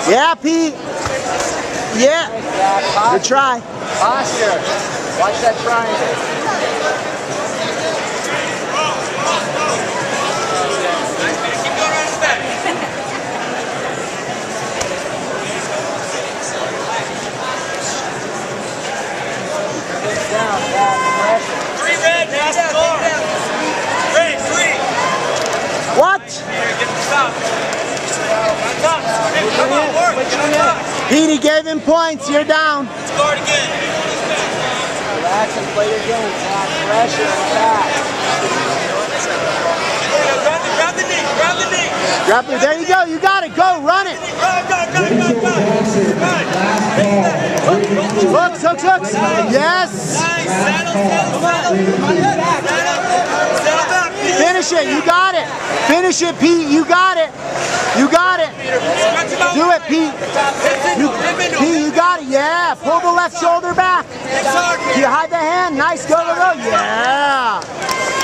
Yeah, Pete. Yeah. Good try. Posture. Watch that triangle. Keep going around his back. Down, back, pressure. 3 red, now score. 3. What? Peter, get the stop. Stop. Come on, work. Pete, he gave him points. You're down. Let's guard again. Relax and play your game. Back, pressure, and back. Grab the knee. Grab the knee. Grab it. There you go. You got it. Go. Run it. Go. Hooks. Yes. Nice. Settle back. Finish it. You got it. Finish it, Pete. You got it. You got it. Do it, Pete. Pete, you got it. Yeah. Pull the left shoulder back. Do you hide the hand? Nice. Go. Yeah.